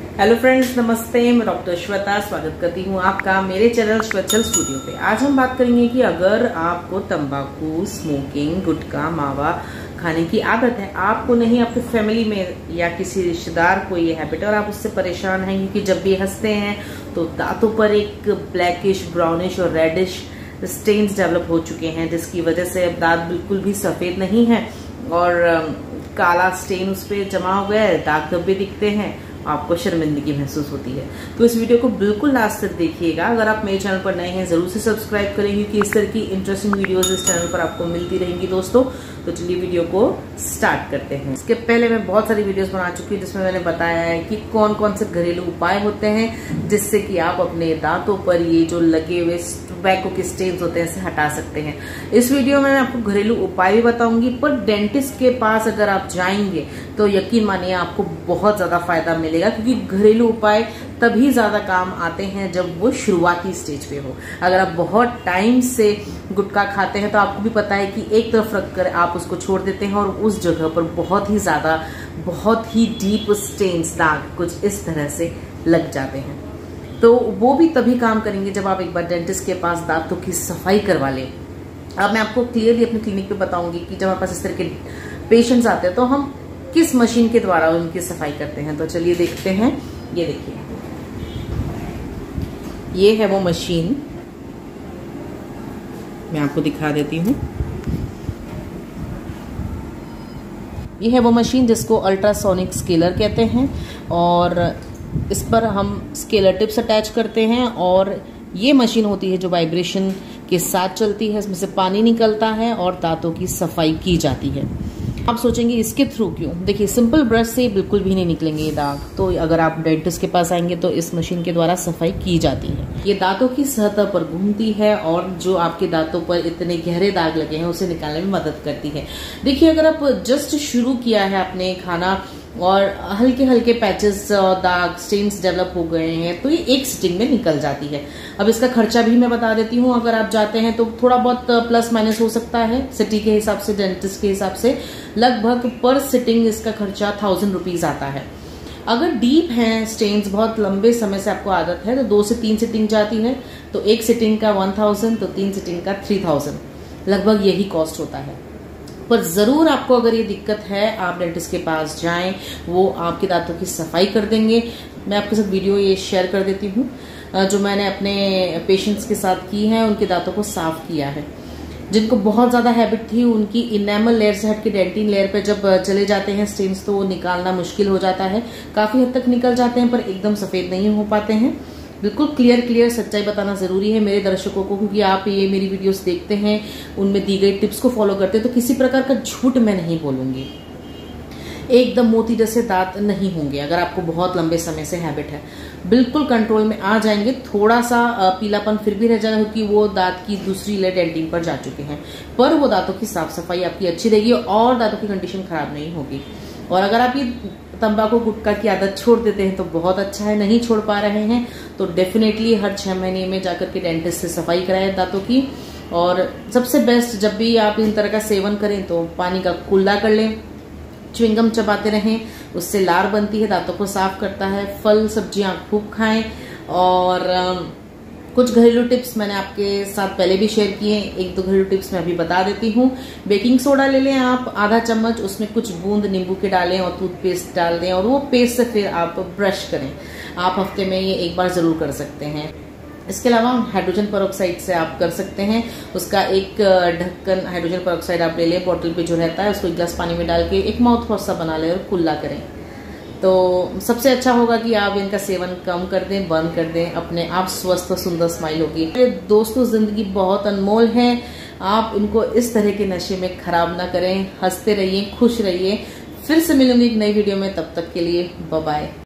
Hello friends, नमस्ते। मैं doctor Shweta स्वागत करती हूँ आपका मेरे चैनल श्वेतल स्टूडियो पे। आज हम बात करेंगे कि अगर आपको तंबाकू, स्मोकिंग, गुटखा, मावा खाने की आदत है, आपको नहीं, आपके फैमिली में या किसी रिश्तेदार को ये हैबिट है और आप उससे परेशान हैं क्योंकि जब भी हंसते हैं तो दांतों पर एक ब्लैकिश, ब्राउनिश और रेडिश स्टेन्स डेवलप हो चुके हैं, जिसकी वजह से अब दांत बिल्कुल भी सफेद नहीं है और काला स्टेन उस पर जमा हो गया है, दाग धब्बे दिखते हैं, आपको शर्मिंदगी महसूस होती है। तो इस वीडियो को बिल्कुल लास्ट तक देखिएगा। अगर आप मेरे चैनल पर नए हैं जरूर से सब्सक्राइब करें क्योंकि इस तरह की इंटरेस्टिंग वीडियोस इस चैनल पर आपको मिलती रहेंगी दोस्तों। तो चलिए वीडियो को स्टार्ट करते हैं। इसके पहले मैं बहुत सारी वीडियोस बना चुकी हूँ जिसमें मैंने बताया है कि कौन कौन से घरेलू उपाय होते हैं जिससे कि आप अपने दांतों पर ये जो लगे हुए टोबैको के स्टेन्स होते हैं इसे हटा सकते हैं। इस वीडियो में मैं आपको घरेलू उपाय भी बताऊंगी, पर डेंटिस्ट के पास अगर आप जाएंगे तो यकीन मानिए आपको बहुत ज्यादा फायदा मिलेगा क्योंकि घरेलू उपाय तभी ज्यादा काम आते हैं जब वो शुरुआती स्टेज पे हो। अगर आप बहुत टाइम से गुटखा खाते हैं तो आपको भी पता है कि एक तरफ रखकर आप उसको छोड़ देते हैं और उस जगह पर बहुत ही डीप स्टेन्स, दाग कुछ इस तरह से लग जाते हैं। तो वो भी तभी काम करेंगे जब आप एक बार डेंटिस्ट के पास दांतों की सफाई करवा लें। अब मैं आपको क्लियरली अपनी क्लिनिक पे बताऊंगी कि जब हमारे पास इस तरह के पेशेंट्स आते हैं तो हम किस मशीन के द्वारा उनकी सफाई करते हैं। तो चलिए देखते हैं। ये देखिए, ये है वो मशीन, मैं आपको दिखा देती हूँ। ये है वो मशीन जिसको अल्ट्रासोनिक स्केलर कहते हैं और इस पर हम स्केलर टिप्स अटैच करते हैं और ये मशीन होती है जो वाइब्रेशन के साथ चलती है। इसमें से पानी निकलता है और दांतों की सफाई की जाती है। आप सोचेंगे इसके थ्रू क्यों? देखिए, सिंपल ब्रश से बिल्कुल भी नहीं निकलेंगे ये दाग। तो अगर आप डेंटिस्ट के पास आएंगे तो इस मशीन के द्वारा सफाई की जाती है। ये दांतों की सतह पर घूमती है और जो आपके दांतों पर इतने गहरे दाग लगे हैं उसे निकालने में मदद करती है। देखिए, अगर आप जस्ट शुरू किया है आपने खाना और हल्के हल्के पैचेस और दाग स्टेन्स डेवलप हो गए हैं तो ये एक सिटिंग में निकल जाती है। अब इसका खर्चा भी मैं बता देती हूँ। अगर आप जाते हैं तो थोड़ा बहुत प्लस माइनस हो सकता है सिटी के हिसाब से, डेंटिस्ट के हिसाब से लगभग पर सिटिंग इसका खर्चा 1000 रुपीज आता है। अगर डीप हैं स्टेन्स, बहुत लंबे समय से आपको आदत है तो 2 से 3 सिटिंग जाती है, तो एक सिटिंग का 1000 तो 3 सिटिंग का 3000, लगभग यही कॉस्ट होता है। पर जरूर आपको अगर ये दिक्कत है आप डेंटिस्ट के पास जाएं, वो आपके दांतों की सफाई कर देंगे। मैं आपके साथ वीडियो ये शेयर कर देती हूँ जो मैंने अपने पेशेंट्स के साथ की है, उनके दांतों को साफ किया है। जिनको बहुत ज्यादा हैबिट थी उनकी इनेमल लेयर से हट के डेंटिन लेयर पे जब चले जाते हैं स्टेन्स तो वो निकालना मुश्किल हो जाता है। काफी हद तक निकल जाते हैं पर एकदम सफेद नहीं हो पाते हैं। बिल्कुल क्लियर सच्चाई बताना जरूरी है मेरे दर्शकों को, क्योंकि आप ये मेरी वीडियोस देखते हैं, उनमें दी गई टिप्स को फॉलो करते हैं, तो किसी प्रकार का झूठ मैं नहीं बोलूंगी। एकदम मोती जैसे दांत नहीं होंगे। अगर आपको बहुत लंबे समय से हैबिट है बिल्कुल कंट्रोल में आ जाएंगे। थोड़ा सा पीलापन फिर भी रह जाएगा क्योंकि वो दांत की दूसरी लेयर डेंटिन पर जा चुके हैं, पर वो दांतों की साफ सफाई आपकी अच्छी रहेगी और दांतों की कंडीशन खराब नहीं होगी। और अगर आप ये तंबाकू गुटखा की आदत छोड़ देते हैं तो बहुत अच्छा है। नहीं छोड़ पा रहे हैं तो डेफिनेटली हर 6 महीने में जाकर के डेंटिस्ट से सफाई कराएं दांतों की। और सबसे बेस्ट, जब भी आप इन तरह का सेवन करें तो पानी का कुल्ला कर लें, च्युइंगम चबाते रहें, उससे लार बनती है, दांतों को साफ करता है। फल सब्जियां खूब खाएं और कुछ घरेलू टिप्स मैंने आपके साथ पहले भी शेयर किए, 1-2 घरेलू टिप्स मैं अभी बता देती हूँ। बेकिंग सोडा ले लें आप आधा चम्मच, उसमें कुछ बूंद नींबू के डालें और टूथपेस्ट डाल दें और वो पेस्ट से फिर आप ब्रश करें। आप हफ्ते में ये एक बार जरूर कर सकते हैं। इसके अलावा हाइड्रोजन पेरोक्साइड से आप कर सकते हैं। उसका एक ढक्कन हाइड्रोजन पेरोक्साइड आप ले लें, बोतल पे जो रहता है उसको 1 गिलास पानी में डाल के एक माउथ वॉश सा बना लें और कुल्ला करें। तो सबसे अच्छा होगा कि आप इनका सेवन कम कर दें, बंद कर दें, अपने आप स्वस्थ और सुंदर स्माइल होगी। दोस्तों, जिंदगी बहुत अनमोल है, आप इनको इस तरह के नशे में खराब ना करें। हंसते रहिए, खुश रहिए। फिर से मिलूंगी एक नई वीडियो में, तब तक के लिए बाय बाय।